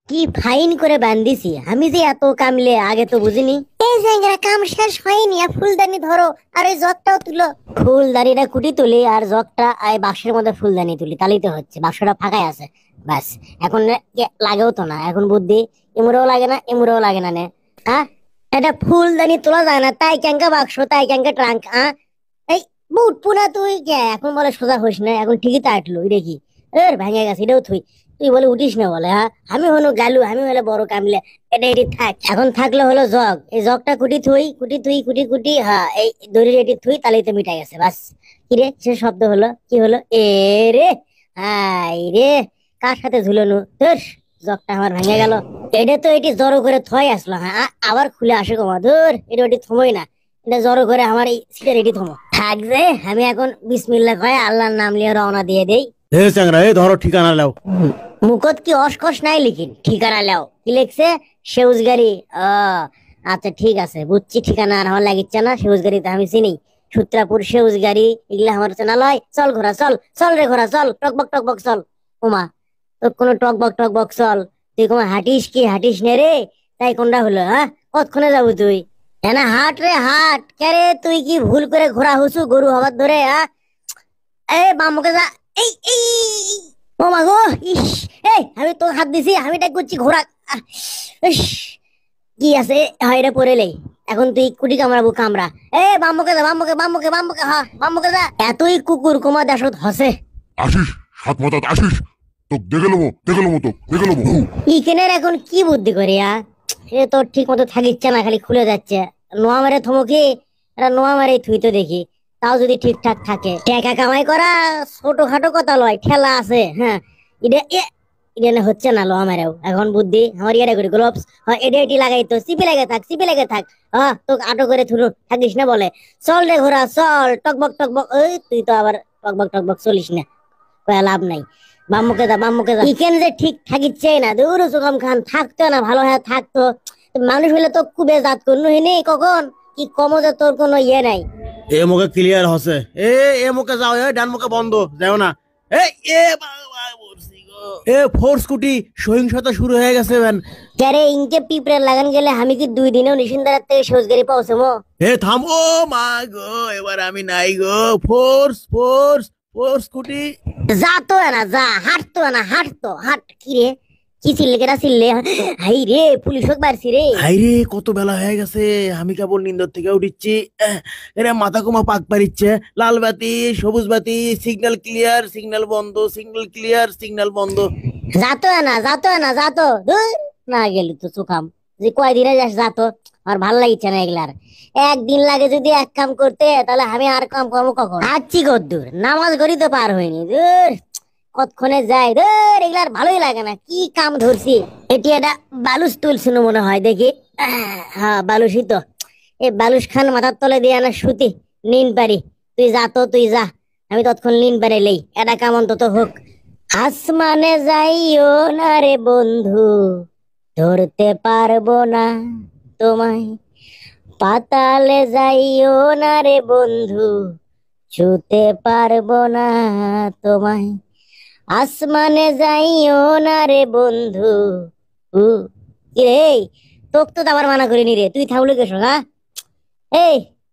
কি ফাইন করে বান্ধিছি আমি যে এত কামলে আগে তো বুঝিনি। এই যে কাম শেষ হয়নি, আর ফুলদানি ধরো আর এই জগটাও তুলো। ফুলদানিটা কুটি তুলি আর জগটা এই বাক্সের মধ্যে ফুলদানি তুলি, তাহলেই তো হচ্ছে। বাক্সটা ফাঁকাই আছে, ব্যাস। এখন লাগেও তো না, এখন বুদ্ধি ইমুরেও লাগে না, ইমুরেও লাগে না নে। হ্যাঁ, এটা ফুলদানি তোলা যায় না, তাই ক্যাঙ্কা বাক্স, তাই ক্যাঙ্কা ট্রাঙ্ক। এই বুট পুনা তুই কে এখন বলে সোজা হইস না, এখন ঠিকই তো আটলো দেখি। এর ভেঙে গেছে, এটাও তুই তুই বলে উঠিস না বলে। হ্যাঁ, আমি হলো গালু, আমি হলে বড় কামলে। এটা এটি থাক, এখন থাকলে হলো জগ। এই জগটা কুটি থুই, কুটি থুই, কুটি কুটি, হ্যাঁ এই দড়ির এটি থুই, তাহলেই তো মিটাই গেছে, বাস। কি রে, সে শব্দ হলো, কি হলো? এ রে, হাই রে, কার সাথে ঝুলনু ধুস, জগটা আমার ভেঙে গেল। এটা তো এটি জড়ো করে থয় আসলো, হ্যাঁ আবার খুলে আসে কমা, ধুর এটা ওটি থমই না। এটা জড়ো করে আমার এই সিটের এটি থমো থাক যে। আমি এখন বিসমিল্লাহ কয়ে আল্লাহর নাম নিয়ে রওনা দিয়ে দেই। হে চ্যাংরা, এই ধরো ঠিকানা লাও। মুখত কি অসকস নাই লিখিন, ঠিকানা লাও কি লিখছে? সেউজ গাড়ি। ও আচ্ছা ঠিক আছে, বুঝছি। ঠিকানা আর আমার লাগিচ্ছে না, সেউজ গাড়ি তো আমি চিনি। সূত্রাপুর সেউজ গাড়ি, এগুলা আমার চেনা লয়। চল ঘোড়া চল, চল রে ঘোড়া চল, টকবক টকবক চল। ওমা, তোর কোনো টকবক টকবক চল? তুই কোনো হাঁটিস কি হাঁটিস নে রে? তাই কোনটা হলো? হ্যাঁ, কতক্ষণে যাবো তুই? না হাট রে হাট, কে রে তুই কি ভুল করে ঘোড়া হুসু গরু হবার ধরে? হ্যাঁ, এ বামকে যা। এই এই, ও মা গো, ইস, এই আমি তো হাত দিছি, আমি টাক করছি ঘোড়া। আহ, ইস, কি আছে হাইরে পড়েলেই। এখন তুই কুটি কামড়াবো কামড়া। এ বামকে যা, বামকে বামকে বামকে, হ্যাঁ বামকে যা। এতই কুকুর কুমা দেশত হসে। আসিস, সাত মাথাত আসিস, তোক দেখে লমো, দেখে লমো, তোক দেখে লমো। ইকেনের এখন কি বুদ্ধি করি? এ তো ঠিক মতো থাকিচ্ছে না, খালি খুলে যাচ্ছে। নোয়া মারে থমকি, এটা নোয়া মারে থুই তো দেখি, তাও যদি ঠিকঠাক থাকে। টাকা কামাই করা ছোটখাটো কথা লয়, ঠেলা আছে। হ্যাঁ, এটা এটা না হচ্ছে না, লোয়া মারেও এখন বুদ্ধি আমার ইয়ারে করি গ্লোভস। হ্যাঁ, এটা এটি লাগাই তো, চিপে লেগে থাক, চিপে লেগে থাক। হ্যাঁ, তোকে আটো করে থুরু থাকিস না বলে। চল রে ঘোড়া চল, টকবক টকবক। ওই তুই তো আবার টকবক টকবক চলিস না, কয়া লাভ নাই। বাম্মুকে দা, বাম্মুকে দা, ইকেন যে ঠিক থাকিচ্ছে না। দূর সুগম খান থাকতো না, ভালো হয়ে থাকতো। মানুষ হলে তো কুবে জাত করনু হিনি কখন কি কম, যে তোর কোনো ইয়ে নাই। এ মুখে ক্লিয়ার হসে। এ এ মুখে যাও, এ ডান মুখে বন্ধ, যাও না। এই এ বাবা, মরছি গো। এ ফোর্স কুটি সহিংসতা শুরু হয়ে গেছে ম্যান। ক্যারে ইনকে পিঁপড়ে লাগান গেলে আমি কি 2 দিনেও নিশিন্দার থেকে সৌজগারি পৌঁছামো? এ থাম, ও মা গো, এবার আমি নাই গো। ফোর্স ফোর্স ফোর্স কুটি। যা তো না, যা হাঁটতো না, হাঁটতো হাঁট। কি রে, কি চিল্লে কেটা চিল্লে? হাই রে, পুলিশ হোক বাড়ছি রে। হাইরে, কত বেলা হয়ে গেছে, আমি কেবল নিন্দর থেকে উঠিচ্ছি। এরা মাথা কুমা পাক পারিচ্ছে। লাল বাতি, সবুজ বাতি, সিগন্যাল ক্লিয়ার, সিগন্যাল বন্ধ, সিগন্যাল ক্লিয়ার, সিগন্যাল বন্ধ। যাতো না, যাতো না, যাতো ধুর, না গেলি তো চুকাম। যে কয়দিনে যাস যাতো, আমার ভাল লাগিচ্ছে না এগুলার। একদিন লাগে যদি এক কাম করতে, তাহলে আমি আর কাম করবো কখন? হাঁটছি কদ্দূর, নামাজ গড়ি তো পার হয়নি। দূর, কতক্ষণে যাই, ধর এগুলার ভালোই লাগে না। কি কাম ধরছি, এটি একটা বালুস তুলছিল মনে হয় দেখি। হ্যাঁ বালুসই তো। এই বালুস খান মাথার তলে দিয়ে না সুতি নিন পারি। তুই যা তো, তুই যা, আমি তৎক্ষণ নিন পারে লেই। এটা কাম অন্তত হোক। আসমানে যাইও না রে বন্ধু, ধরতে পারবো না তোমায়। পাতালে যাইও না রে বন্ধু, ছুতে পারবো না তোমায়। আসমানে যাইও না রে বন্ধু। উ কি রে, তোক তো আবার মানা করিনি রে, তুই থামলে কেছো? হ্যাঁ, এই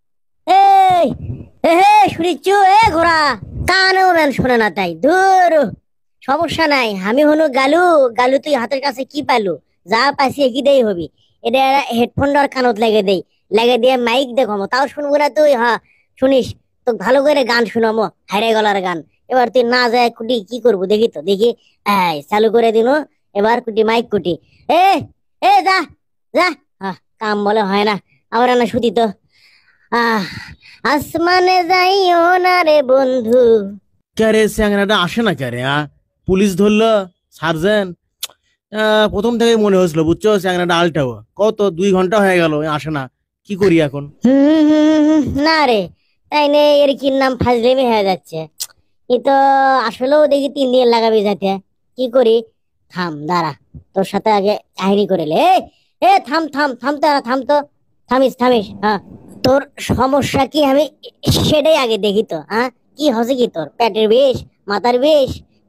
এই হে শুনিচ্ছু? এ ঘোড়া কানেও ম্যান শোনে না, তাই দূর। সমস্যা নাই, আমি হনু গালু। গালু তুই হাতের কাছে কি পালু? যা পাইছি কি দেই হবি। এটা হেডফোন আর কানত লাগে দেই, লাগে দিয়ে মাইক দেখো, তাও শুনবো না তুই? হ্যাঁ শুনিস, তো ভালো করে গান শুনামো, হাইরে গলার গান। এবার তুই না যায় কুটি কি করবো দেখি তো, দেখি। এই চালু করে দিন, এবার কুটি মাইক কুটি। এ এ যা যা। কাম বলে হয় না, আমার না শুতি তো। আহ আসমানে যাইও না রে বন্ধু। ক্যারে চ্যাংরাটা আসে না ক্যারে? পুলিশ ধরলো, সার্জেন্ট। প্রথম থেকে মনে হয়েছিল বুঝছো, চ্যাংরাটা আলটাও। কত 2 ঘন্টা হয়ে গেল, আসে না। কি করি এখন? না রে, তাই নে, এর কি নাম ফাজলেমি হয়ে যাচ্ছে। এ তো আসলেও দেখি 3 দিন লাগাবি যাতে। কি করি? থাম দাঁড়া, তোর সাথে আগে কাহিনী করে লে। এ থাম থাম, থামতে না, থাম তো, থামিস থামিস। হ্যাঁ, তোর সমস্যা কি আমি সেটাই আগে দেখি তো। হ্যাঁ, কি হচ্ছে কি তোর? পেটের বিষ, মাথার বিষ,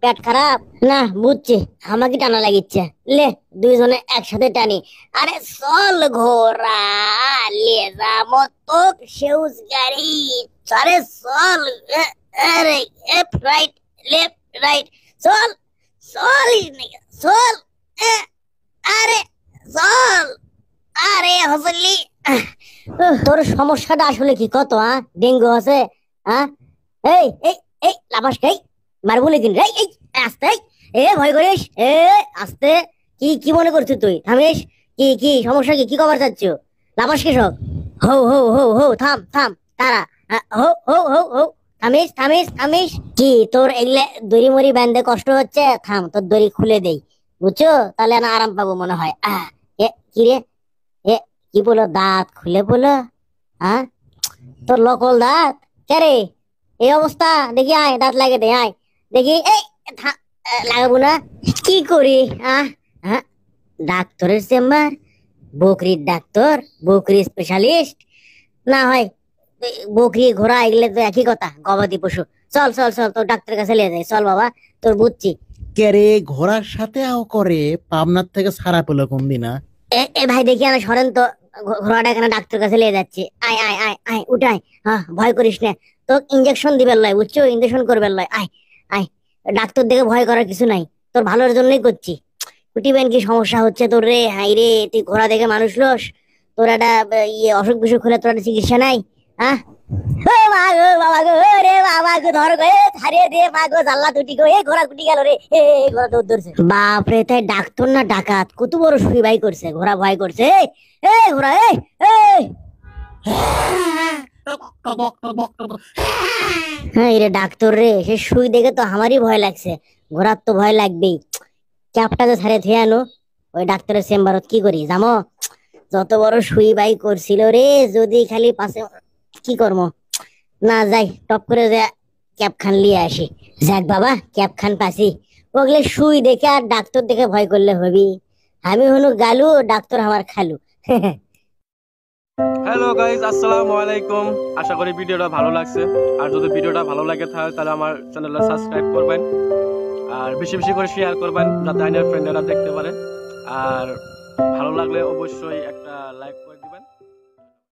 পেট খারাপ না, বুঝছি আমাকে টানা লাগিচ্ছে। লে দুইজনে একসাথে টানি। আরে চল ঘোড়া, লে যাবো তো সেউজ গাড়ি। আরে চল, আরে রাইট লেফট রাইট, চল চল চল, আরে চল, আরে হসলি। তোর সমস্যাটা আসলে কি কত? ডেঙ্গু আছে? এই এই এই লাফাস খাই, মারবো লেকিন রে। এই আস্তে, ভয় করিস, আস্তে। কি কি মনে করছিস তুই? থামিস। কি কি সমস্যা, কি কি খবর চাচ্ছ? লাফাস কি সব? হৌ হৌ হৌ হৌ, থাম থাম, তারা। হৌ হৌ হৌ হৌ, থামিস থামিস থামিস। কি তোর এগুলো দড়ি মরি বাঁধতে কষ্ট হচ্ছে? থাম, তোর দড়ি খুলে দেই, বুঝছো? তাহলে না আরাম পাবো মনে হয়। কি রে, এ কি বলো, দাঁত খুলে বলো? তোর লকল দাঁত কে রে? এই অবস্থা দেখি, আয় দাঁত লাগে দে, আয় দেখি। এই লাগাবো না, কি করি? ডাক্তারের চেম্বার, বকরির ডাক্তার, বকরি স্পেশালিস্ট না হয় বকরি ঘোড়া এগুলো তো একই কথা, গবাদি পশু। চল চল চল, তোর ডাক্তারের কাছে নিয়ে যাই, চল বাবা, তোর বুঝছি। কে রে ঘোড়ার সাথে আও করে? পাবনার থেকে ছাড়া পেলো কোন দিন? এ ভাই দেখি আমি সরেন তো, ঘোড়াটা এখানে ডাক্তার কাছে নিয়ে যাচ্ছি। আয় আয় আয় আয়, উঠাই। ভয় করিস না, তো ইঞ্জেকশন দিবেন লয়, বুঝছো? ইঞ্জেকশন করবেন লয়। আয় আয়, ডাক্তার দেখে ভয় করার কিছু নাই, তোর ভালোর জন্যই করছি। কুটিবেন, কি সমস্যা হচ্ছে তোর রে? হাই রে, তুই ঘোড়া দেখে মানুষ লোস, তোর একটা ইয়ে অসুখ বিসুখ হলে তোর একটা চিকিৎসা নাই? হ্যাঁ, ও মা গো বাবা গো, রে বাবা গো, ধর গো, ছাড়িয়ে দে মা গো, জানলা টুটি গো, ঘোড়া কুটি গেল রে, ঘোড়া দৌড় ধরছে। বাপ রে, তাই ডাক্তার না ডাকাত? কত বড় সুই বাই করছে, ঘোড়া ভয় করছে। ঘোড়া, হ্যাঁ রে ডাক্তার রে, সে সুই দেখে তো আমারই ভয় লাগছে, ঘোড়ার তো ভয় লাগবেই। ক্যাপটা যে ছাড়ে থে আনো, ওই ডাক্তারের চেম্বারত কি করি জামো? যত বড় সুই বাই করছিল রে, যদি খালি পাশে কি করবো না, যাই টপ করে যে ক্যাপ খান লিয়ে আসি। যাক বাবা, ক্যাপ খান পাসি। ওগুলো সুই দেখে আর ডাক্তার দেখে ভয় করলে হবি? আমি হনু গালু, ডাক্তার আমার খালু। হ্যালো গাইজ, আসসালামু আলাইকুম। আশা করি ভিডিওটা ভালো লাগছে। আর যদি ভিডিওটা ভালো লাগে থাকে তাহলে আমার চ্যানেলটা সাবস্ক্রাইব করবেন, আর বেশি বেশি করে শেয়ার করবেন যাতে আইনের ফ্রেন্ডরা দেখতে পারে। আর ভালো লাগলে অবশ্যই একটা লাইক করে